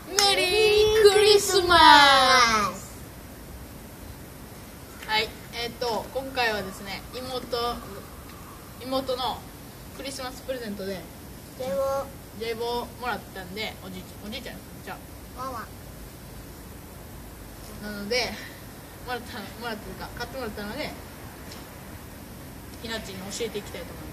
メリークリスマス。はい、今回はですね、妹のクリスマスプレゼントでJ棒もらったんで、おじいちゃんじゃあママなのでもらったというか買ってもらったので、ひなっちに教えていきたいと思います。